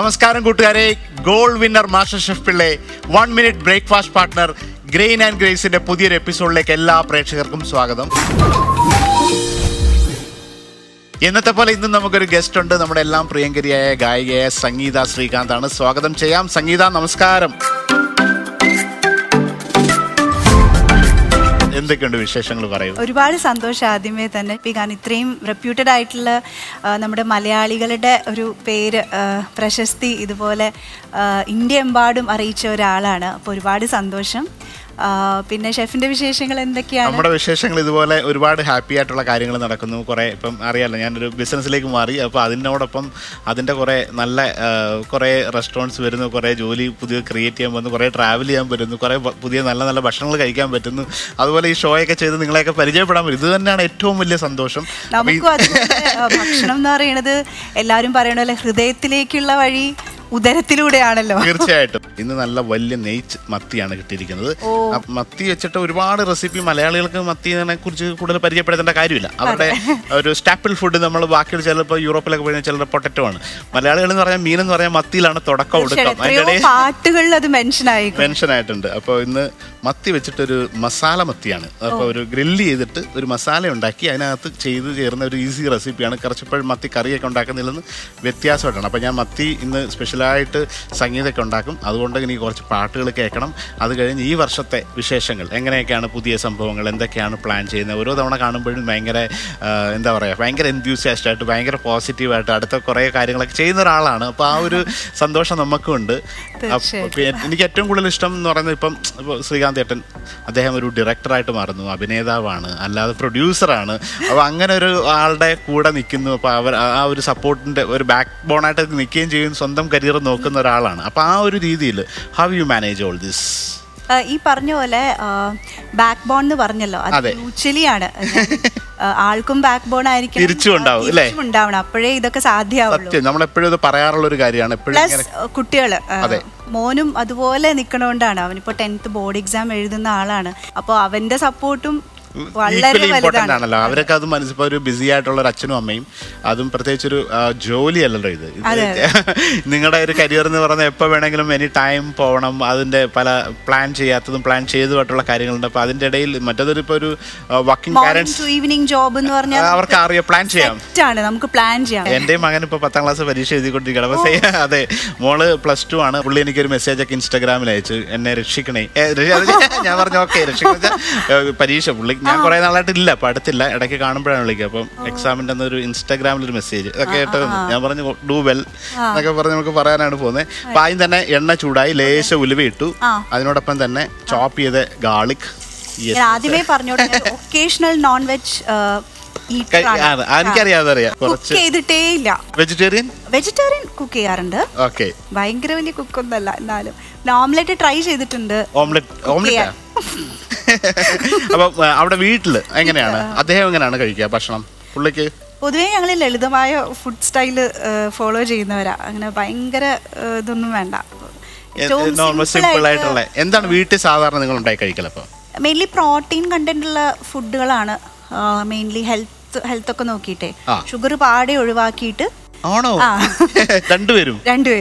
നമസ്കാരം കൂട്ടുകാരെ, gold winner master chef Pillai 1 minute breakfast partner grain and ഗ്രേസിന്റെ പുതിയൊരു എപ്പിസോഡിലേക്ക് എല്ലാ പ്രേക്ഷകർക്കും സ്വാഗതം. എന്നത്തെ പോലെ ഇന്ന് നമുക്കൊരു ഗസ്റ്റ് ഉണ്ട്. നമ്മുടെ എല്ലാം പ്രിയങ്കരിയായ ഗായികയായ സംഗീത ശ്രീകാന്താണ്. സ്വാഗതം ചെയ്യാം. സംഗീത, നമസ്കാരം. എന്തൊക്കെയുണ്ട് വിശേഷങ്ങൾ പറയൂ? ഒരുപാട് സന്തോഷം ആദ്യമേ തന്നെ. കാരണം ഇത്രയും റെപ്യൂട്ടഡ് ആയിട്ടുള്ള നമ്മുടെ മലയാളികളുടെ ഒരു പേര്, പ്രശസ്തി ഇതുപോലെ ഇന്ത്യ എമ്പാടും അറിയിച്ച ഒരാളാണ്. അപ്പോൾ ഒരുപാട് സന്തോഷം. പിന്നെ ഷെഫിന്റെ വിശേഷങ്ങൾ എന്തൊക്കെയാണ്? നമ്മുടെ വിശേഷങ്ങൾ ഇതുപോലെ ഒരുപാട് ഹാപ്പി ആയിട്ടുള്ള കാര്യങ്ങൾ നടക്കുന്നു. കുറേ ഇപ്പം അറിയാമല്ലോ, ഞാനൊരു ബിസിനസ്സിലേക്ക് മാറി. അപ്പോൾ അതിനോടൊപ്പം അതിൻ്റെ കുറേ റെസ്റ്റോറൻറ്റ്സ് വരുന്നു, കുറേ ജോലി പുതിയ ക്രിയേറ്റ് ചെയ്യാൻ പറ്റുന്നു, കുറേ ട്രാവൽ ചെയ്യാൻ പറ്റുന്നു, കുറേ പുതിയ നല്ല നല്ല ഭക്ഷണങ്ങൾ കഴിക്കാൻ പറ്റുന്നു. അതുപോലെ ഈ ഷോയൊക്കെ ചെയ്ത് നിങ്ങളെയൊക്കെ പരിചയപ്പെടാൻ പറ്റും. ഇത് തന്നെയാണ് ഏറ്റവും വലിയ സന്തോഷം. നമുക്കും ഭക്ഷണം എന്ന് പറയുന്നത് എല്ലാവരും പറയണല്ലോ, ഹൃദയത്തിലേക്കുള്ള വഴി ഉദരത്തിലൂടെയാണല്ലോ. തീർച്ചയായിട്ടും. ഇന്ന് നല്ല വലിയ നെയ്ച്ച് മത്തിയാണ് കിട്ടിയിരിക്കുന്നത്. മത്തി വെച്ചിട്ട് ഒരുപാട് റെസിപ്പി മലയാളികൾക്ക് മത്തിനെ കുറിച്ച് കൂടുതൽ പരിചയപ്പെടുത്തേണ്ട കാര്യമില്ല. അവരുടെ ഒരു സ്റ്റാപ്പിൾ ഫുഡ്. നമ്മൾ ബാക്കിയുള്ള ചിലപ്പോൾ യൂറോപ്പിലൊക്കെ പോയി ചിലരുടെ പൊട്ടറ്റോ ആണ്. മലയാളികൾ എന്ന് പറഞ്ഞാൽ മീൻ എന്ന് പറഞ്ഞാൽ മത്തിയിലാണ് തുടക്കം കൊടുക്കാം. പാട്ടുകളിൽ അത് മെൻഷൻ ആയിട്ടുണ്ട്. അപ്പോൾ ഇന്ന് മത്തി വെച്ചിട്ടൊരു മസാല മത്തിയാണ്. അപ്പോൾ ഒരു ഗ്രില്ല് ചെയ്തിട്ട് ഒരു മസാല ഉണ്ടാക്കി അതിനകത്ത് ചെയ്ത് ചേർന്ന ഒരു ഈസി റെസിപ്പിയാണ്. കുറച്ചപ്പോഴും മത്തി കറിയൊക്കെ ഉണ്ടാക്കുന്നതിൽ വ്യത്യാസമായിട്ടാണ്. അപ്പോൾ ഞാൻ മത്തി ഇന്ന് സ്പെഷ്യലായിട്ട് സംഗീതമൊക്കെ ഉണ്ടാക്കും. അതുകൊണ്ട് ഇനി കുറച്ച് പാട്ടുകൾ കേൾക്കണം. അത് കഴിഞ്ഞ് ഈ വർഷത്തെ വിശേഷങ്ങൾ, എങ്ങനെയൊക്കെയാണ് പുതിയ സംഭവങ്ങൾ, എന്തൊക്കെയാണ് പ്ലാൻ ചെയ്യുന്നത്, ഓരോ തവണ കാണുമ്പോഴും ഭയങ്കര എൻത്യൂസിയാസ്റ്റായിട്ട് ഭയങ്കര പോസിറ്റീവായിട്ട് അടുത്ത കുറേ കാര്യങ്ങളൊക്കെ ചെയ്യുന്ന ഒരാളാണ്. അപ്പോൾ ആ ഒരു സന്തോഷം നമുക്കും ഉണ്ട്. എനിക്ക് ഏറ്റവും കൂടുതൽ ഇഷ്ടം എന്ന് പറയുന്നത് ഇപ്പം ശ്രീകാന്ത് ഏട്ടൻ, അദ്ദേഹം ഒരു ഡയറക്ടറായിട്ട് മാറുന്നു, അഭിനേതാവാണ്, അല്ലാതെ പ്രൊഡ്യൂസറാണ്. അപ്പോൾ അങ്ങനെ ഒരു ആളുടെ കൂടെ നിൽക്കുന്നു. അപ്പോൾ അവർ ആ ഒരു സപ്പോർട്ടിൻ്റെ ഒരു ബാക്ക് ബോണായിട്ട് നിൽക്കുകയും ചെയ്യും, സ്വന്തം കരിയർ നോക്കുന്ന ഒരാളാണ്. അപ്പോൾ ആ ഒരു രീതിയിൽ how you manage all this? ഈ പറഞ്ഞ പോലെ ബാക്ക് ബോൺ എന്ന് പറഞ്ഞല്ലോ, അത് മ്യൂച്വലിയാണ്. ആൾക്കും ബാക്ക് ബോൺ ആയിരിക്കും, തിരിച്ചുണ്ടാവണം. അപ്പോഴേ ഇതൊക്കെ സാധ്യമാവുള്ളൂ. നമ്മളെപ്പോഴും ഇത് പറയാറുള്ള ഒരു കാര്യമാണ്. പ്ലസ് കുട്ടികള്, മോനും അതുപോലെ നിൽക്കണോണ്ടാണ്. അവനിപ്പോ 10th ബോർഡ് എക്സാം എഴുതുന്ന ആളാണ്. അപ്പോൾ അവന്റെ സപ്പോർട്ടും ഈക്വലി ഇമ്പോർട്ടൻ്റ് ആണല്ലോ. അവരൊക്കെ അത് മനസ്സിപ്പോൾ ഒരു ബിസി ആയിട്ടുള്ള ഒരു അച്ഛനും അമ്മയും, അതും പ്രത്യേകിച്ചൊരു ജോലിയല്ലല്ലോ ഇത്. നിങ്ങളുടെ ഒരു കരിയർ എന്ന് പറഞ്ഞാൽ എപ്പോൾ വേണമെങ്കിലും എനി ടൈം പോകണം. അതിൻ്റെ പല പ്ലാൻ ചെയ്യാത്തതും പ്ലാൻ ചെയ്തതുമായിട്ടുള്ള കാര്യങ്ങളുണ്ട്. അപ്പോൾ അതിൻ്റെ ഇടയിൽ മറ്റേതൊരു ഇപ്പോൾ ഒരു വർക്കിംഗ് പാരൻസ് ഈവനിങ് ജോബ് എന്ന് പറഞ്ഞാൽ അവർക്ക് അറിയാം, പ്ലാൻ ചെയ്യാം. നമുക്ക് പ്ലാൻ ചെയ്യാം. എൻ്റെ മകൻ ഇപ്പോൾ 10th ക്ലാസ് പരീക്ഷ എഴുതിക്കൊണ്ടിരിക്കുകയാണ്. അപ്പോൾ അതെ, മോള് +2 ആണ്. പുള്ളി എനിക്കൊരു മെസ്സേജൊക്കെ ഇൻസ്റ്റാഗ്രാമിൽ അയച്ചു, എന്നെ രക്ഷിക്കണേ. ഞാൻ പറഞ്ഞു ഓക്കെ, രക്ഷിക്കുന്ന പരീക്ഷ. പുള്ളി ഞാൻ കുറേ നാളായിട്ട് ഇല്ല, അപ്പോൾ അടുത്തില്ല, ഇടയ്ക്ക് കാണുമ്പോഴാണ് വിളിക്കുക. അപ്പം എക്സാമിൻ്റെ അന്നൊരു ഇൻസ്റ്റാഗ്രാമിലൊരു മെസ്സേജ് ഒക്കെ കേട്ടോ. ഞാൻ പറഞ്ഞു ഡു വെൽ എന്നൊക്കെ പറഞ്ഞ് നമുക്ക് പറയാനാണ് പോകുന്നത്. അപ്പം ആദ്യം തന്നെ എണ്ണ ചൂടായി, ലേശ ഉലുവ ഇട്ടു, അതിനോടൊപ്പം തന്നെ ചോപ്പ് ചെയ്ത ഗാർലിക്. ആദ്യമേ പറഞ്ഞോട്ടെ, ഒക്കേഷണൽ നോൺ വെജ് എനിക്കറിയാതെ ചെയ്തിട്ടേ ഇല്ല. വെജിറ്റേറിയൻ കുക്ക് ചെയ്യാറുണ്ട്. ഭയങ്കര വലിയ കുക്കൊന്നല്ല, എന്നാലും ഓംലെറ്റ് ട്രൈ ചെയ്തിട്ടുണ്ട്. ഓംലെറ്റ് അപ്പൊ അവിടെ വീട്ടില് എങ്ങനെയാണ് അദ്ദേഹം എങ്ങനെയാണ് കഴിക്കുക ഭക്ഷണം? പുള്ളിക്ക് പൊതുവേ ഞങ്ങൾ ലളിതമായ ഫുഡ് സ്റ്റൈല് ഫോളോ ചെയ്യുന്നവരാ. അങ്ങനെ ഭയങ്കര ഇതൊന്നും വേണ്ട, സിമ്പിൾ ആയിട്ടുള്ള. എന്താണ് വീട്ടിൽ സാധാരണ നിങ്ങൾ ഉണ്ടായി കഴിക്കൽ? അപ്പോൾ മെയിൻലി പ്രോട്ടീൻ കണ്ടന്റ് ഉള്ള ഫുഡുകളാണ്. മെയിൻലി ഹെൽത്ത് ഒക്കെ നോക്കിയിട്ടേ, ഷുഗർ പാടെ ഒഴിവാക്കിയിട്ട്. ആണോ? രണ്ടുപേരും?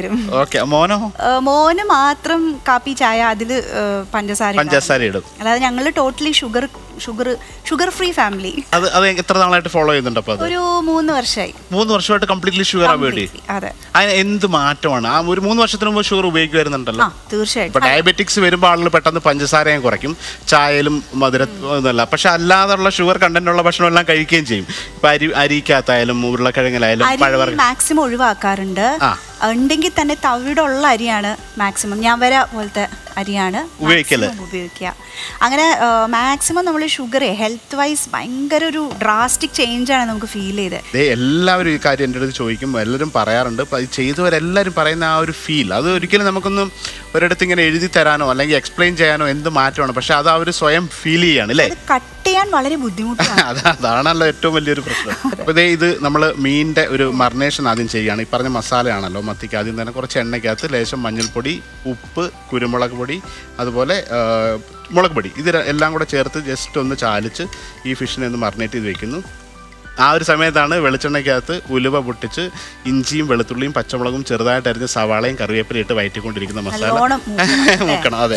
മോന് മാത്രം കാപ്പി ചായ, അതില് പഞ്ചസാര ഇടും. അല്ലാതെ ഞങ്ങള് ടോട്ടലി ഷുഗർ ഫ്രീ ഫാമിലി. അത് എത്ര നാളായിട്ട് ഫോളോ ചെയ്യുന്നുണ്ട്? ഒരു 3 വർഷമായി. 3 വർഷമായിട്ട് കംപ്ലീറ്റ്ലി ഷുഗർ അവോയ്ഡ്. അതെ. അതിന് എന്ത് മാറ്റമാണ്? ആ ഒരു 3 വർഷത്തിന് മുമ്പ് ഷുഗർ ഉപയോഗിക്കുന്നുണ്ടല്ലോ. തീർച്ചയായിട്ടും. ഇപ്പൊ ഡയബറ്റിക്സ് വരുമ്പോൾ ആളുകൾ പെട്ടെന്ന് പഞ്ചസാരയും കുറയ്ക്കും, ചായയിലും മധുരമൊന്നുമല്ല. പക്ഷെ അല്ലാതെയുള്ള ഷുഗർ കണ്ടന്റ് ഉള്ള ഭക്ഷണം എല്ലാം കഴിക്കുകയും ചെയ്യും. ഇപ്പൊ അരിക്കകത്തായാലും ഉരുളക്കിഴങ്ങിലായാലും പഴവർഗ്ഗം മാക്സിമം ഒഴിവാക്കാറുണ്ട്. ഉണ്ടെങ്കിൽ തന്നെ തവിടുള്ള അരിയാണ് മാക്സിമം. ഞാൻ പോലത്തെ അരിയാണ് ഉപയോഗിക്കുക. അങ്ങനെ മാക്സിമം നമ്മൾ ഷുഗർ ഹെൽത്ത് വൈസ് ഭയങ്കര ഒരു ഡ്രാസ്റ്റിക് ചേഞ്ച് ആണ് നമുക്ക് ഫീൽ ചെയ്തത്. എല്ലാവരും ഈ കാര്യം എൻ്റെ അടുത്ത് ചോദിക്കുമ്പോൾ എല്ലാവരും പറയാറുണ്ട്. ചെയ്തവരെല്ലാവരും പറയുന്ന ആ ഒരു ഫീൽ, അത് ഒരിക്കലും നമുക്കൊന്നും ഒരിടത്ത് ഇങ്ങനെ എഴുതി തരാനോ അല്ലെങ്കിൽ എക്സ്പ്ലെയിൻ ചെയ്യാനോ എന്ത് മാറ്റമാണ്. പക്ഷെ അത് അവർ സ്വയം ഫീൽ ചെയ്യാണ് അല്ലേ? കട്ട് ചെയ്യാൻ വളരെ ബുദ്ധിമുട്ടാണ്. അതാണല്ലോ ഏറ്റവും വലിയൊരു പ്രശ്നം. അപ്പോൾ ഇത് നമ്മൾ മീനിൻ്റെ ഒരു മറിനേഷൻ ആദ്യം ചെയ്യുകയാണ്. ഈ പറഞ്ഞ മസാലയാണല്ലോ മത്തിക്ക്. ആദ്യം തന്നെ കുറച്ച് എണ്ണയ്ക്കകത്ത് ലേശം മഞ്ഞൾപ്പൊടി, ഉപ്പ്, കുരുമുളക് പൊടി, അതുപോലെ മുളക് പൊടി, ഇത് എല്ലാം കൂടെ ചേർത്ത് ജസ്റ്റ് ഒന്ന് ചാലിച്ച് ഈ ഫിഷിനെ ഒന്ന് മറിനേറ്റ് ചെയ്ത് വെക്കുന്നു. ആ ഒരു സമയത്താണ് വെളിച്ചെണ്ണയ്ക്കകത്ത് ഉലുവ പൊട്ടിച്ച് ഇഞ്ചിയും വെളുത്തുള്ളിയും പച്ചമുളകും ചെറുതായിട്ട് അരിഞ്ഞ് സവാളയും കറിവേപ്പിലയും ഇട്ട് വയറ്റിക്കൊണ്ടിരിക്കുന്ന മസാല മുക്കണം. അതെ.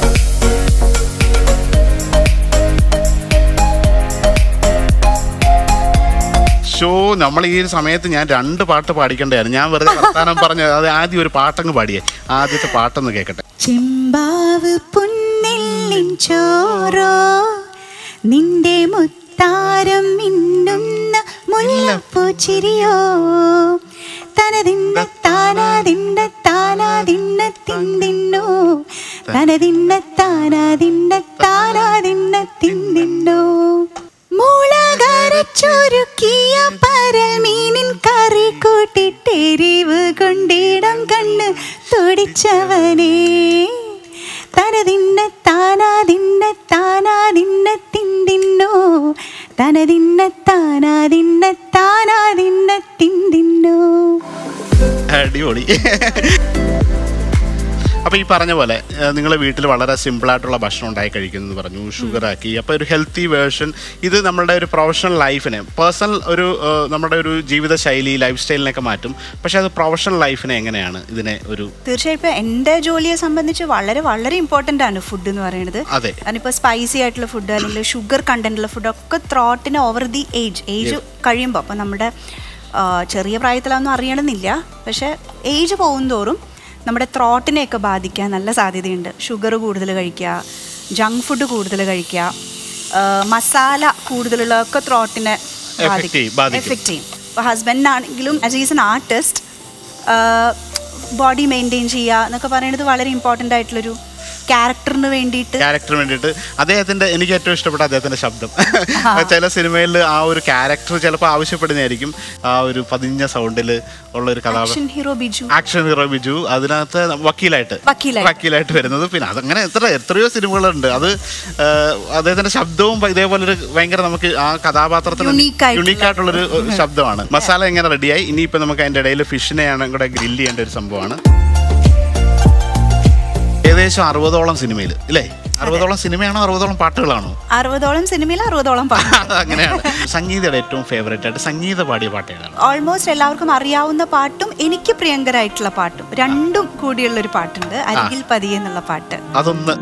ഷോ നമ്മൾ ഈ ഒരു സമയത്ത് ഞാൻ 2 പാട്ട് പാടിക്കണ്ടായിരുന്നു. ഞാൻ വെറുതെ വർത്താനം പറഞ്ഞു. അത് ആദ്യം ഒരു പാട്ടങ്ങ് പാടിയേ. ആദ്യത്തെ പാട്ടൊന്ന് കേൾക്കട്ടെ. ചെമ്പാവ് പുന്നെല്ലിൻ ചോറോ നിന്റെ മുത്താരം മിന്നുന്ന മുല്ലപ്പൂച്ചിരിയോ തനതിന്ന താനാതിന്ന താനാതിന്ന തിന്തിന്നോ തനതിന്ന താനാതിന്ന താനാതിന്ന തിന്തിന്നോ മുളകരച്ചൊരുക്കിയ പരമീനിൻ കറി കൂട്ടിട്ടെരിവ് കൊണ്ടിടം കണ്ണ് തുടിച്ചവനേ തനതിന്ന താനാതിന്ന താനാതിന്ന തിന്തിന്നോ തനതിന്ന താനാതിന്ന താനാതിന്ന തിന്തിന്നോ. അടിപൊളി. അപ്പോൾ ഈ പറഞ്ഞ പോലെ നിങ്ങൾ വീട്ടിൽ വളരെ സിമ്പിളായിട്ടുള്ള ഭക്ഷണം ഉണ്ടായി കഴിക്കുന്നു പറഞ്ഞു, ഷുഗറാക്കി. അപ്പോൾ ഒരു ഹെൽത്തി വേർഷൻ ഇത് നമ്മുടെ ഒരു പ്രൊഫഷണൽ ലൈഫിനെ, പേഴ്സണൽ ഒരു നമ്മുടെ ഒരു ജീവിതശൈലി ലൈഫ് സ്റ്റൈലിനൊക്കെ മാറ്റും. പക്ഷേ അത് പ്രൊഫഷണൽ ലൈഫിനെ എങ്ങനെയാണ് ഇതിനെ ഒരു തീർച്ചയായിട്ടും എൻ്റെ ജോലിയെ സംബന്ധിച്ച് വളരെ വളരെ ഇമ്പോർട്ടൻ്റ് ആണ് ഫുഡ് എന്ന് പറയുന്നത്. അതെ. ഞാനിപ്പോൾ സ്പൈസി ആയിട്ടുള്ള ഫുഡ് അല്ലെങ്കിൽ ഷുഗർ കണ്ടൻറ്റുള്ള ഫുഡൊക്കെ ത്രോട്ടിന് ഓവർ ദി ഏജ് കഴിയുമ്പോൾ, അപ്പോൾ നമ്മുടെ ചെറിയ പ്രായത്തിലൊന്നും അറിയണമെന്നില്ല, പക്ഷേ ഏജ് പോകും തോറും നമ്മുടെ ത്രോട്ടിനെയൊക്കെ ബാധിക്കാൻ നല്ല സാധ്യതയുണ്ട്. ഷുഗർ കൂടുതൽ കഴിക്കുക, ജങ്ക് ഫുഡ് കൂടുതൽ കഴിക്കുക, മസാല കൂടുതലുള്ളതൊക്കെ ത്രോട്ടിനെ എഫക്റ്റ് ചെയ്യും. ഇപ്പോൾ ഹസ്ബൻഡിനാണെങ്കിലും as is an artist body maintain ചെയ്യുക എന്നൊക്കെ പറയുന്നത് വളരെ ഇമ്പോർട്ടൻ്റ് ആയിട്ടുള്ളൊരു ക്യാരക്ടറിന് വേണ്ടിയിട്ട് അദ്ദേഹത്തിന്റെ എനിക്ക് ഏറ്റവും ഇഷ്ടപ്പെട്ട അദ്ദേഹത്തിന്റെ ശബ്ദം. ചില സിനിമയിൽ ആ ഒരു ക്യാരക്ടർ ചിലപ്പോൾ ആവശ്യപ്പെടുന്നതായിരിക്കും ആ ഒരു പതിഞ്ഞ സൗണ്ടിൽ ഉള്ള ഒരു കഥാപാത്രം. ആക്ഷൻ ഹീറോ ബിജു അതിനകത്ത് വക്കീലായിട്ട് വരുന്നത്. പിന്നെ അതങ്ങനെ എത്രയോ സിനിമകളുണ്ട്. അത് അദ്ദേഹത്തിന്റെ ശബ്ദവും ഇതേപോലെ ഒരു ഭയങ്കര നമുക്ക് ആ കഥാപാത്രത്തിന് യുണീക്കായിട്ടുള്ളൊരു ശബ്ദമാണ്. മസാല എങ്ങനെ റെഡിയായി. ഇനിയിപ്പോൾ നമുക്ക് അതിൻ്റെ ഇടയിൽ ഫിഷിനെയാണ് കൂടെ ഗ്രില്ല് ചെയ്യേണ്ട ഒരു സംഭവമാണ്. ഏകദേശം 60ഓളം സിനിമയിൽ ഇല്ലേ? 60ഓളം സിനിമയാണോ 60ഓളം പാട്ടുകളാണോ? 60ഓളം സിനിമയിൽ 60ഓളം പാട്ട്. അങ്ങനെയാണ്. സംഗീതയുടെ ഏറ്റവും ഫേവറേറ്റ് ആയിട്ട് സംഗീത പാടിയ പാട്ട് ഏതാണ്? ഓൾമോസ്റ്റ് എല്ലാവർക്കും അറിയാവുന്ന പാട്ടും എനിക്ക് പ്രിയങ്കരായിട്ടുള്ള പാട്ടും രണ്ടും കൂടിയുള്ളൊരു പാട്ടുണ്ട്, അരികിൽ പതിയെ എന്നുള്ള പാട്ട്. അതൊന്ന്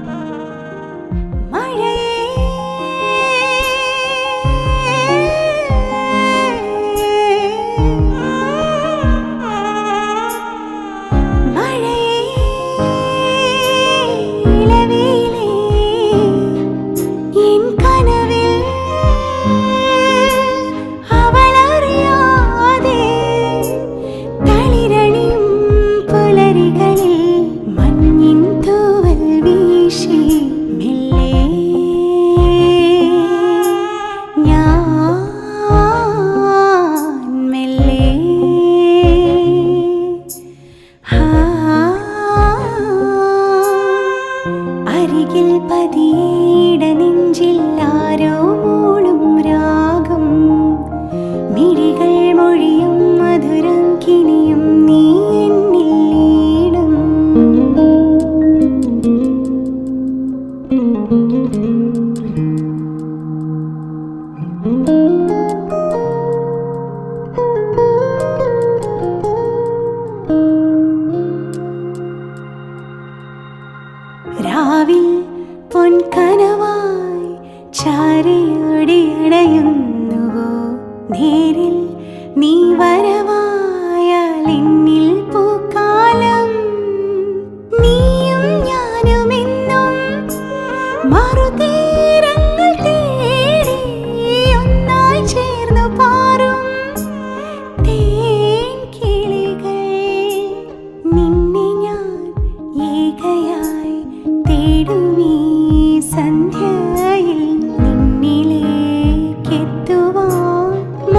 രാവിൽ പൊൻകനവായി ചാരിയോടിയണയുന്നുവോ നേരിൽ നീ വരവായാൽ എന്നിൽ പൂക്കാലം നീയും ഞാനുമെന്നും മറുതീരങ്ങൾ തേടി ഒന്നായി ചേർന്നു പാറും തേൻ കിളികൾ നിന്നെ ഞാൻ ഏകയായി തേടുമീ സന്ധ്യയിൽ നിന്നിലേക്കെത്തുവാൻ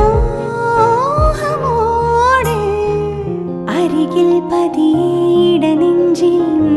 മോഹമോടെ അരികിൽ പതിയിട നെഞ്ചിൽ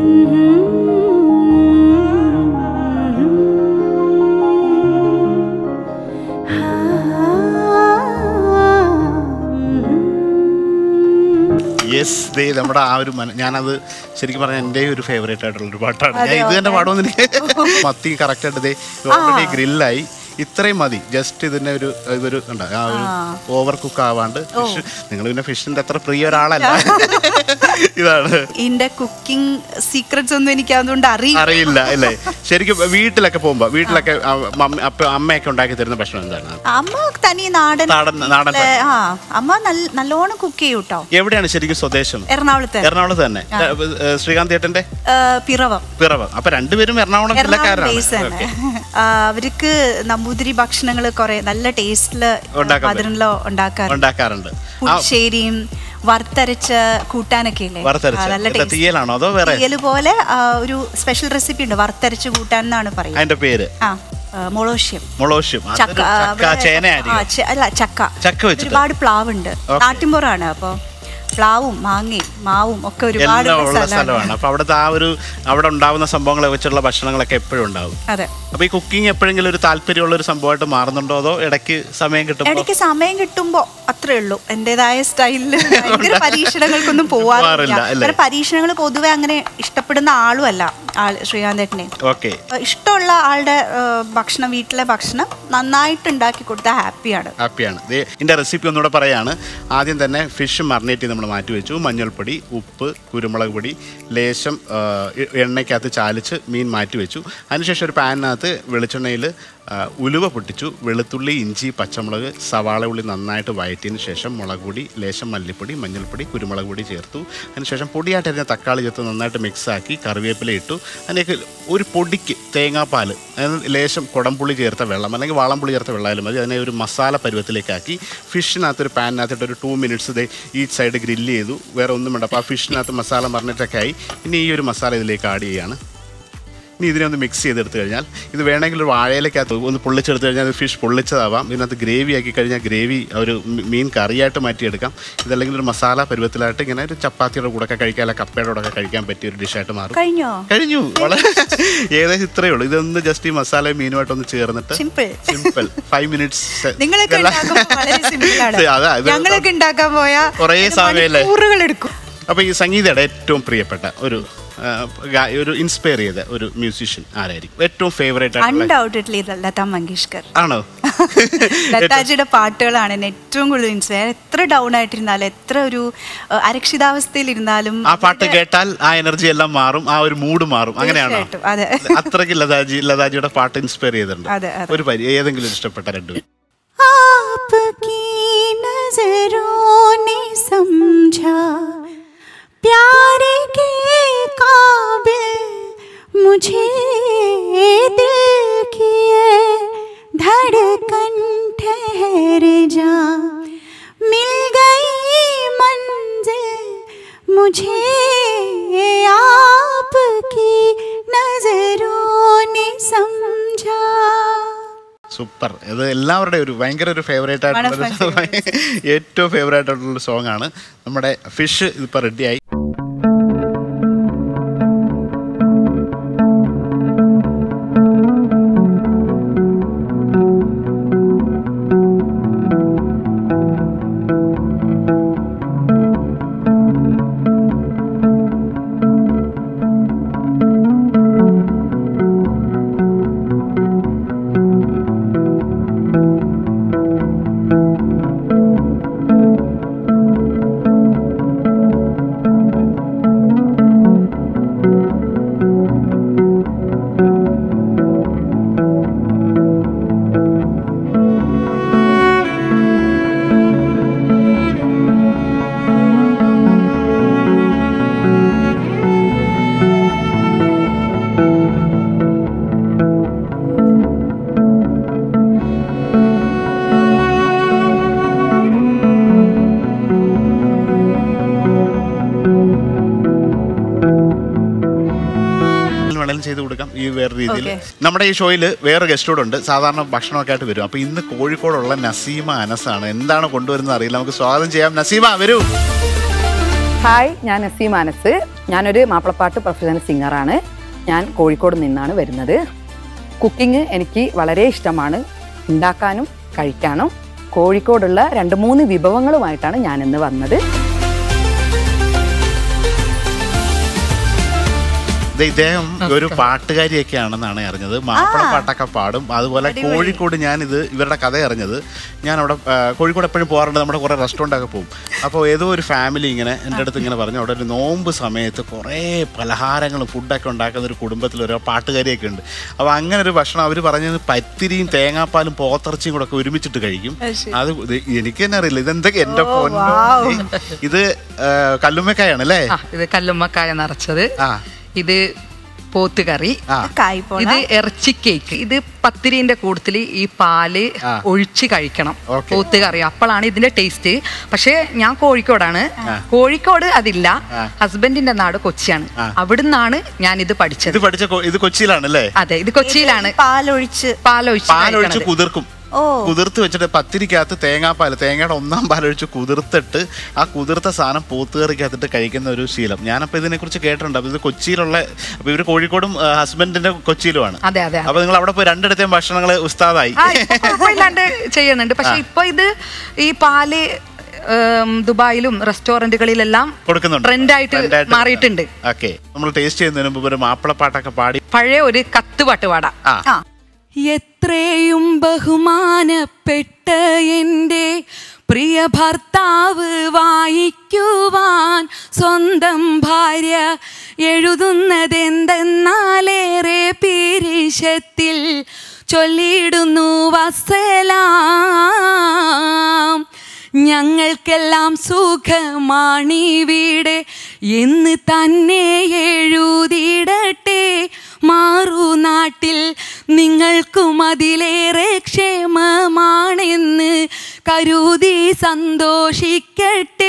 യെസ്. ദേ നമ്മുടെ ആ ഒരു ഞാനത് ശരിക്കും പറഞ്ഞാൽ എൻ്റെ ഒരു ഫേവറേറ്റ് ആയിട്ടുള്ളൊരു പാട്ടാണ്. ഞാൻ ഇത് തന്നെ പാടുമെന്ന് എനിക്ക് മത്തി കറക്റ്റായിട്ട് ദേ ഓൾറെഡി ഗ്രില്ലായി. ഇത്രയും മതി. ജസ്റ്റ് ഇതിനെ ഇതൊരു കണ്ട ആ ഒരു ഓവർ കുക്ക് ആവാണ്ട് ഫിഷ്. നിങ്ങൾ പിന്നെ ഫിഷിന്റെ അത്ര പ്രിയ ഒരാളല്ല. ഇതാണ് ഇതിന്റെ കുക്കിംഗ് സീക്രട്സ് ഒന്നും എനിക്ക് അതുകൊണ്ട് അറിയില്ല അല്ലേ. ശരിക്കും വീട്ടിലൊക്കെ പോകുമ്പോ വീട്ടിലൊക്കെ അമ്മയൊക്കെ ഉണ്ടാക്കി തരുന്ന ഭക്ഷണം എന്താണ്? അമ്മ തനി നാടൻ. അമ്മ നല്ലോണം കുക്ക് ചെയ്യും കേട്ടോ. എവിടെയാണ് ശരിക്കും സ്വദേശം? എറണാകുളത്ത് തന്നെ. ശ്രീകാന്ത് ചേട്ടന്റെ പിറവം. അപ്പൊ രണ്ടുപേരും എറണാകുളം ജില്ലക്കാരാണ്. അവർക്ക് നമ്പൂതിരി ഭക്ഷണങ്ങൾ കുറെ നല്ല ടേസ്റ്റില് ഉണ്ടാക്കാറുണ്ട്. പുളിശ്ശേരിയും വറുത്തരച്ച കൂട്ടാനൊക്കെ ഇല്ലേ, നല്ല തീയല് പോലെ ഒരു സ്പെഷ്യൽ റെസിപ്പി ഉണ്ട്. വറുത്തരച്ച് കൂട്ടാൻ എന്നാണ് പറയുന്നത്. അതിന്റെ പേര് മൊളോഷ്യം. ചക്ക ഒരുപാട് പ്ലാവുണ്ട്. നാട്ടിൻപുറാണ്. അപ്പൊ പ്ലാവും മാങ്ങയും മാവും ഒക്കെ ഒരുപാട് സ്ഥലമാണ്. അപ്പൊ അവിടുത്തെ ആ ഒരു അവിടെ ഉണ്ടാവുന്ന സംഭവങ്ങളെ വെച്ചുള്ള ഭക്ഷണങ്ങളൊക്കെ എപ്പോഴും ഉണ്ടാവും. അതെ. അപ്പൊ ഈ കുക്കിംഗ് എപ്പോഴെങ്കിലും ഒരു താല്പര്യമുള്ള ഒരു സംഭവമായിട്ട് മാറുന്നുണ്ടോ, അതോ ഇടയ്ക്ക് സമയം കിട്ടുമ്പോ അത്രേ ഉള്ളൂ. എന്റേതായ സ്റ്റൈലില് പരീക്ഷണങ്ങൾക്കൊന്നും പോവാറില്ല. പരീക്ഷണങ്ങൾ പൊതുവെ അങ്ങനെ ഇഷ്ടപ്പെടുന്ന ആളും അല്ല ശ്രീകാന്തേട്ടനെ. ഇഷ്ടമുള്ള ആളുടെ ഭക്ഷണം, വീട്ടിലെ ഭക്ഷണം നന്നായിട്ട് ഉണ്ടാക്കി കൊടുത്താൽ ഹാപ്പിയാണ്. ഇതിന്റെ റെസിപ്പി ഒന്നുകൂടെ പറയാണ്. ആദ്യം തന്നെ ഫിഷ് മറിനേറ്റ് നമ്മൾ മാറ്റി വെച്ചു. മഞ്ഞൾപ്പൊടി, ഉപ്പ്, കുരുമുളക് പൊടി, ലേശം എണ്ണയ്ക്കകത്ത് ചാലിച്ച് മീൻ മാറ്റി വെച്ചു. അതിനുശേഷം ഒരു പാനിനകത്ത് വെളിച്ചെണ്ണയിൽ ഉലുവ പൊട്ടിച്ചു. വെളുത്തുള്ളി, ഇഞ്ചി, പച്ചമുളക്, സവാള ഉള്ളി നന്നായിട്ട് വഴറ്റിയതിന് ശേഷം മുളക് പൊടി, ലേശം മല്ലിപ്പൊടി, മഞ്ഞൾപ്പൊടി, കുരുമുളക് പൊടി ചേർത്തു. അതിനുശേഷം പൊടിയായിട്ടരിഞ്ഞ തക്കാളി ചേർത്ത് നന്നായിട്ട് മിക്സാക്കി കറിവേപ്പില ഇട്ടു. അതിലേക്ക് ഒരു പൊടിക്ക് തേങ്ങാപ്പാൽ, ലേശം കുടംപുളി ചേർത്ത വെള്ളം അല്ലെങ്കിൽ വാളംപുളി ചേർത്ത വെള്ളമായാലും മതി. അതിനെ ഒരു മസാല പരുവത്തിലേക്കാക്കി ഫിഷിനകത്തൊരു പാനിനകത്തിട്ട് ഒരു 2 മിനിറ്റ്സ് ഈ സൈഡ് ഗ്രില്ല് ചെയ്തു. വേറെ ഒന്നും വേണ്ട. അപ്പോൾ ആ ഫിഷിനകത്ത് മസാല മറിഞ്ഞിട്ടൊക്കെ ആയി. ഇനി ഈ ഒരു മസാല ഇതിലേക്ക് ആഡ് ചെയ്യുകയാണ്. ഇനി ഇതിനെ ഒന്ന് മിക്സ് ചെയ്തെടുത്ത് കഴിഞ്ഞാൽ ഇത് വേണമെങ്കിൽ ഒരു വാഴയിലേക്കകത്ത് ഒന്ന് പൊള്ളിച്ചെടുത്ത് കഴിഞ്ഞാൽ ഫിഷ് പൊള്ളിച്ചതാവാം. ഇതിനകത്ത് ഗ്രേവി ആക്കി കഴിഞ്ഞാൽ ഗ്രേവി ഒരു മീൻ കറിയായിട്ട് മാറ്റിയെടുക്കാം. ഇതല്ലെങ്കിൽ ഒരു മസാല പരുവത്തിലായിട്ട് ഇങ്ങനെ ഒരു ചപ്പാത്തിയുടെ കൂടെ ഒക്കെ കഴിക്കാൻ, അല്ലെങ്കിൽ കപ്പയുടെ കൂടെ ഒക്കെ കഴിക്കാൻ പറ്റിയ ഒരു ഡിഷായിട്ട് മാറും. കഴിഞ്ഞു. വളരെ ഏകദേശം ഇത്രയേ ഉള്ളൂ. ഇതൊന്ന് ജസ്റ്റ് ഈ മസാല മീനുമായിട്ടൊന്ന് ചേർന്നിട്ട് സിമ്പിൾ 5 മിനിറ്റ്സ്. കുറേ സമയമല്ലേ. അപ്പൊ ഈ സംഗീതയുടെ ഏറ്റവും പ്രിയപ്പെട്ട ഒരു ഇൻസ്പയർ ചെയ്ത ഒരു മ്യൂസിഷ്യൻ ആരായിരിക്കും? ഏറ്റവും ഫേവറേറ്റ്? അൺഡൗട്ടഡ്ലി ലതാ മങ്കേഷ്കർ ആണോ? ലതാജിയുടെ പാട്ടുകളാണ് എന്നെ ഏറ്റവും കൂടുതൽ ഇൻസ്പയർ. എത്ര ഡൗൺ ആയിട്ടിരുന്നാലും, എത്ര ഒരു അരക്ഷിതാവസ്ഥയിൽ ആ പാട്ട് കേട്ടാൽ ആ എനർജി എല്ലാം മാറും, ആ ഒരു മൂഡ് മാറും. അങ്ങനെയാണോ? അതെ. അത്രയ്ക്ക് ലതാജിയുടെ പാട്ട് ഇൻസ്പയർ ചെയ്തിട്ടുണ്ട്. ഒരു ഏതെങ്കിലും ഇഷ്ടപ്പെട്ട രണ്ടുപേരും? प्यार के काबिल मुझे दिल किए धड़कन ठहर जा मिल गई मंजिल मुझे आपकी नजरों ने समझा. സൂപ്പർ. ഇത് എല്ലാവരുടെയും ഒരു ഭയങ്കര ഒരു ഫേവറേറ്റ് ആയിട്ടുള്ള ഏറ്റവും ഫേവറേറ്റ് ആയിട്ടുള്ള സോങ് ആണ്. നമ്മുടെ ഫിഷ് ഇതിപ്പോൾ റെഡിയായി. ചെയ്ത് കൊടുക്കാം ഈ വേറെ രീതിയിൽ. നമ്മുടെ ഈ ഷോയിൽ വേറെ ഗസ്റ്റോട് ഉണ്ട്. സാധാരണ ഭക്ഷണമൊക്കെ ആയിട്ട് വരും. അപ്പൊ ഇന്ന് കോഴിക്കോടുള്ള നസീമ അനസാണ്. എന്താണ് കൊണ്ടുവരുന്നത് അറിയില്ല. നമുക്ക് സ്വാഗതം ചെയ്യാം. നസീമ വരൂ. ഹായ്, ഞാൻ നസീമ അനസ്. ഞാനൊരു മാപ്പിളപ്പാട്ട് പ്രൊഫഷണൽ സിംഗറാണ്. ഞാൻ കോഴിക്കോട് നിന്നാണ് വരുന്നത്. കുക്കിംഗ് എനിക്ക് വളരെ ഇഷ്ടമാണ്. ഉണ്ടാക്കാനും കഴിക്കാനും. കോഴിക്കോടുള്ള 2-3 വിഭവങ്ങളുമായിട്ടാണ് ഞാനിന്ന് വന്നത്. ഇദ്ദേഹം ഒരു പാട്ടുകാരിയൊക്കെയാണെന്നാണ് അറിഞ്ഞത്. മാപ്പിള പാട്ടൊക്കെ പാടും. അതുപോലെ കോഴിക്കോട് ഞാനിത് ഇവരുടെ കഥ അറിഞ്ഞത്, ഞാൻ അവിടെ കോഴിക്കോട് എപ്പോഴും പോകാറുണ്ട്, നമ്മുടെ കുറേ റെസ്റ്റോറൻറ്റൊക്കെ പോകും. അപ്പോൾ ഏതോ ഒരു ഫാമിലി ഇങ്ങനെ എൻ്റെ അടുത്ത് ഇങ്ങനെ പറഞ്ഞു, അവിടെ ഒരു നോമ്പ് സമയത്ത് കുറേ പലഹാരങ്ങളും ഫുഡൊക്കെ ഉണ്ടാക്കുന്ന ഒരു കുടുംബത്തിൽ ഒരു പാട്ടുകാരിയൊക്കെ ഉണ്ട്. അപ്പോൾ അങ്ങനെ ഒരു ഭക്ഷണം അവർ പറഞ്ഞത് പത്തിരിയും തേങ്ങാപ്പാലും പോത്തിറച്ചിയും കൂടെ ഒക്കെ ഒരുമിച്ചിട്ട് കഴിക്കും. അത് എനിക്ക് തന്നെ അറിയില്ല ഇതെന്തൊക്കെ എൻ്റെ പൊന്നോ. ഇത് കല്ലുമ്മക്കായാണ് അല്ലേ? ഇത് കല്ലുമ്മക്കായ നിറച്ചത്, ഇത് പോത്തുകറി, ഇത് ഇറച്ചി കേക്ക്, ഇത് പത്തിരിന്റെ കൂട്ടത്തില് ഈ പാല് ഒഴിച്ച് കഴിക്കണം പോത്തുകറി, അപ്പോഴാണ് ഇതിന്റെ ടേസ്റ്റ്. പക്ഷെ ഞാൻ കോഴിക്കോടാണ്, കോഴിക്കോട് അതില്ല, ഹസ്ബൻഡിന്റെ നാട് കൊച്ചിയാണ്, അവിടുന്നാണ് ഞാൻ ഇത് പഠിച്ചത്. ഇത് കൊച്ചിയിലാണല്ലേ? അതെ, ഇത് കൊച്ചിയിലാണ്. പാലൊഴിച്ച് കുതിർക്കും, കുതിർത്ത് വെച്ചിട്ട് പത്തിരിക്കകത്ത് തേങ്ങയുടെ 1 പാലൊഴിച്ച് കുതിർത്തിട്ട് ആ കുതിർത്ത സാധനം പോത്തുകറിക്കകത്തിട്ട് കഴിക്കുന്ന ഒരു ശീലം ഞാനപ്പോൾ ഇതിനെ കുറിച്ച് കേട്ടിട്ടുണ്ട്. അപ്പോൾ ഇത് കൊച്ചിയിലുള്ള, അപ്പോൾ ഇവര് കോഴിക്കോടും ഹസ്ബൻഡിന്റെ കൊച്ചിയിലുമാണ്. അപ്പൊ നിങ്ങൾ അവിടെ പോയി രണ്ടിടത്തെയും ഭക്ഷണങ്ങൾ ഉസ്താദായി ചെയ്യുന്നുണ്ട്. പക്ഷെ ഇപ്പൊ ഇത് ഈ പാല് ദുബായിലും റെസ്റ്റോറന്റുകളിലെല്ലാം ട്രെൻഡായിട്ട് മാറിയിട്ടുണ്ട്. ഓക്കെ, നമ്മൾ ടേസ്റ്റ് ചെയ്യുന്നതിന് മുമ്പ് ഒരു മാപ്പിളപ്പാട്ടൊക്കെ പാടി പഴയ ഒരു കത്തുപാട്ട് പാടാം. എത്രയും ബഹുമാനപ്പെട്ട എൻ്റെ പ്രിയ ഭർത്താവ് വായിക്കുവാൻ സ്വന്തം ഭാര്യ എഴുതുന്നതെന്തെന്നാലേറെ പീരിശത്തിൽ ചൊല്ലിയിടുന്നു വസ്സലാം. ഞങ്ങൾക്കെല്ലാം സുഖമാണിവിടെ എന്ന് തന്നെ എഴുതിയിടട്ടെ. മാറുനാട്ടിൽ നിങ്ങൾക്കും അതിലേറെ ക്ഷേമമാണെന്ന് കരുതി സന്തോഷിക്കട്ടെ.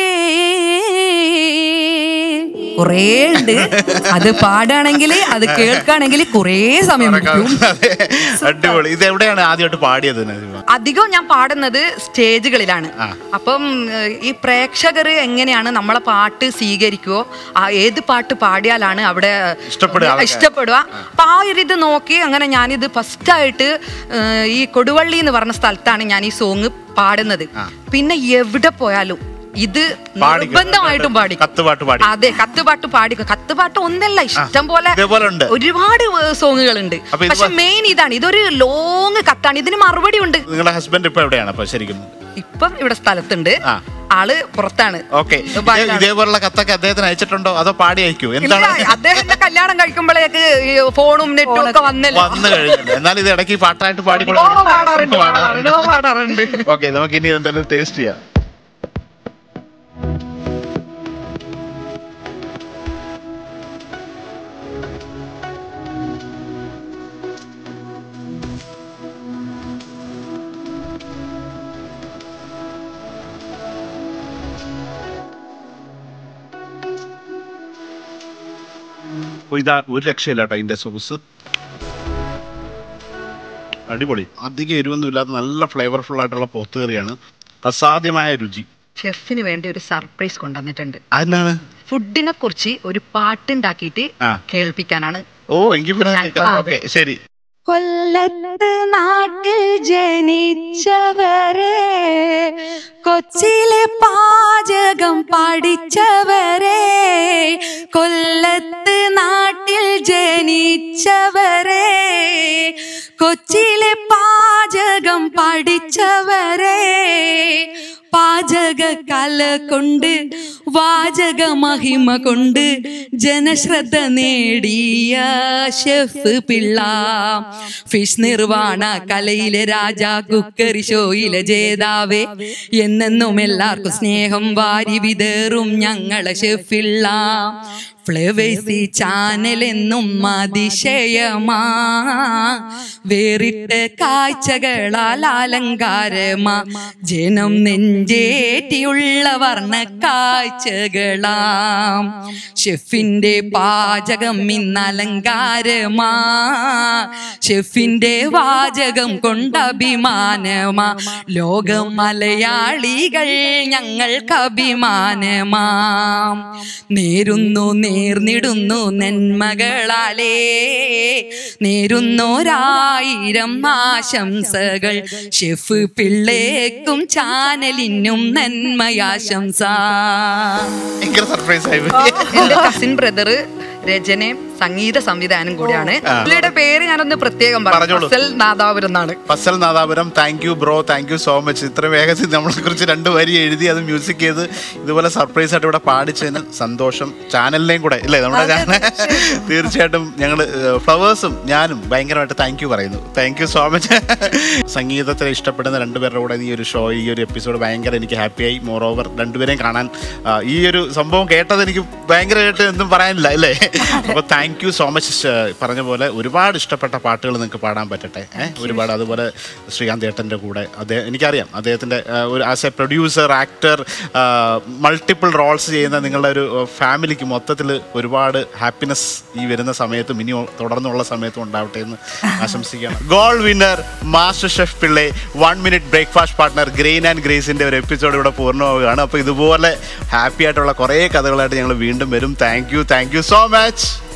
കുറേ ഉണ്ട്, അത് പാടാണെങ്കിൽ അത് കേൾക്കാണെങ്കിൽ കുറേ സമയം പിടിക്കും. അടിപൊളി. ഇത് എവിടെയാണ് ആദ്യമായിട്ട് പാടിയത്? അധികം ഞാൻ പാടുന്നത് സ്റ്റേജുകളിലാണ്. അപ്പം ഈ പ്രേക്ഷകർ എങ്ങനെയാണ് നമ്മളെ പാട്ട് സ്വീകരിക്കുവോ, ഏത് പാട്ട് പാടിയാലാണ് അവിടെ ഇഷ്ടപ്പെടുക, അപ്പൊ ആ ഒരു ഇത് നോക്കി അങ്ങനെ ഞാനിത് ഫസ്റ്റായിട്ട് ഈ കൊടുവള്ളി എന്ന് പറഞ്ഞ സ്ഥലത്താണ് ഞാൻ ഈ സോങ് പാടുന്നത്. പിന്നെ എവിടെ പോയാലും ഇത് നിർബന്ധമായിട്ടും പാടി. അതെ, കത്തുപാട്ട് പാടി. കത്തുപാട്ട് ഒന്നല്ല, ഇഷ്ടം പോലെ ഒരുപാട് സോങ്ങുകളുണ്ട്. പക്ഷെ മെയിൻ ഇതാണ്, ഇതൊരു ലോങ് കത്താണ്, ഇതിന് മറുപടി ഉണ്ട്. നിങ്ങളുടെ ഹസ്ബൻഡ് ഇപ്പൊ എവിടെയാണ് ശരിക്കും? ഇപ്പം ഇവിടെ സ്ഥലത്തുണ്ട്, ആള് പുറത്താണ്. ഇതേപോലുള്ള കത്തൊക്കെ അദ്ദേഹത്തിന് അയച്ചിട്ടുണ്ടോ അതോ പാടി അയക്കൂ? എന്താണ് അദ്ദേഹത്തിന്റെ കല്യാണം കഴിക്കുമ്പോഴേക്ക് ഫോണും നെറ്റും ഒക്കെ വന്നു കഴിഞ്ഞു. എന്നാൽ ഇത് ഇടയ്ക്ക് പാട്ടായിട്ട് പാടാറുണ്ട്. ഓക്കെ, നമുക്ക് ഇനി എന്തായാലും ടേസ്റ്റ് ചെയ്യാം. ഇതാ ഒരു രക്ഷയില്ല കേട്ടോ ഇതിന്റെ സോസ്. അടിപൊളി. അധികം എരിവൊന്നും ഇല്ലാത്ത നല്ല ഫ്ലേവർഫുൾ ആയിട്ടുള്ള പോത്തുകറിയാണ്. അസാധ്യമായ രുചി. ഷെഫിന് വേണ്ടി ഒരു സർപ്രൈസ് കൊണ്ടുവന്നിട്ടുണ്ട്. അതെന്താണ്? ഫുഡിനെ കുറിച്ച് ഒരു പാട്ടുണ്ടാക്കിയിട്ട് കേൾപ്പിക്കാനാണ്. ഓ, എങ്കിൽ പിന്നെ ശരി. കൊല്ലത്ത് നാട്ടിൽ ജനിച്ചവരെ, കൊച്ചിയിലെ പാചകം പഠിച്ചവരെ, കൊല്ലത്ത് നാട്ടിൽ ജനിച്ചവരെ, കൊച്ചിയിലെ പാചകം പഠിച്ചവരെ, പാചക കല കൊണ്ട് വാചക മഹിമ കൊണ്ട് ജനശ്രദ്ധ നേടിയ ഷെഫ് പിള്ള. ഫിഷ് നിർവാണ കലയിലെ രാജ, കുക്കറി ഷോയിലെ ജേതാവേ, എന്നെന്നും എല്ലാവർക്കും സ്നേഹം വാരി വിതറും ഞങ്ങളെ ഷെഫിള്ള. ഫ്ലവേഴ്സ് ചാനൽ എന്നും അതിശയമാ, വേറിട്ട കാഴ്ചകളാൽ അലങ്കാരമാ, ജനം നെഞ്ചേറ്റിയുള്ള വർണ്ണ കാഴ്ചകളാം. ഷെഫിന്റെ പാചകം ഇന്ന് അലങ്കാരമാ, ഷെഫിന്റെ വാചകം കൊണ്ട് അഭിമാനമാ, ലോകം മലയാളികൾ ഞങ്ങൾക്ക് അഭിമാനമാം. നേരുന്നു നേർന്നിടുന്നു നന്മകളാലേ, നേരുന്നോരായിരം ആശംസകൾ ഷെഫ് പിള്ളേക്കും ചാനലിനും നന്മയാശംസ. എന്റെ കസിൻ ബ്രദർ രജനെ സംഗീത സംവിധാനം കൂടിയാണ്. പുള്ളിയുടെ പേര് ഞാനൊന്ന് പ്രത്യേകം പറഞ്ഞു, ഫസൽ നാദാപുരം എന്നാണ്. Fazal Nadapuram, thank you bro, thank you so much. ഇത്ര വേഗത്തിൽ നമ്മളെ കുറിച്ച് 2 വരി എഴുതി അത് മ്യൂസിക് ചെയ്ത് ഇതുപോലെ സർപ്രൈസ് ആയിട്ട് ഇവിടെ പാടിച്ചതിന് സന്തോഷം. ചാനലിനെയും കൂടെ ഇല്ലേ നമ്മുടെ ചാനൽ, തീർച്ചയായിട്ടും ഞങ്ങൾ ഫ്ലവേഴ്സും ഞാനും ഭയങ്കരമായിട്ട് താങ്ക് യു പറയുന്നു. Thank you so much. സംഗീതത്തെ ഇഷ്ടപ്പെടുന്ന 2 പേരുടെ കൂടെ ഈ ഒരു ഷോ, ഈ ഒരു എപ്പിസോഡ് ഭയങ്കര എനിക്ക് ഹാപ്പിയായി. മോർ ഓവർ 2 പേരെയും കാണാൻ, ഈ ഒരു സംഭവം കേട്ടത് എനിക്ക് ഭയങ്കരമായിട്ട് എന്തും പറയാനില്ല അല്ലേ. അപ്പോൾ താങ്ക് യു സോ മച്ച്. പറഞ്ഞ പോലെ ഒരുപാട് ഇഷ്ടപ്പെട്ട പാട്ടുകൾ നിങ്ങൾക്ക് പാടാൻ പറ്റട്ടെ. ഒരുപാട്. അതുപോലെ ശ്രീകാന്ത് ഏട്ടൻ്റെ കൂടെ എനിക്കറിയാം അദ്ദേഹത്തിൻ്റെ ഒരു as a producer, actor, multiple roles ചെയ്യുന്ന നിങ്ങളുടെ ഒരു ഫാമിലിക്ക് മൊത്തത്തിൽ ഒരുപാട് ഹാപ്പിനെസ് ഈ വരുന്ന സമയത്തും ഇനി തുടർന്നുള്ള സമയത്തും ഉണ്ടാവട്ടെ എന്ന് ആശംസിക്കുകയാണ്. Gold winner master chef Pillai 1 minute breakfast partner grain and ഗ്രേസിൻ്റെ ഒരു എപ്പിസോഡ് ഇവിടെ പൂർണ്ണമാവുകയാണ്. അപ്പോൾ ഇതുപോലെ ഹാപ്പി ആയിട്ടുള്ള കുറേ കഥകളായിട്ട് ഞങ്ങൾ വീണ്ടും വരും. Thank you so much.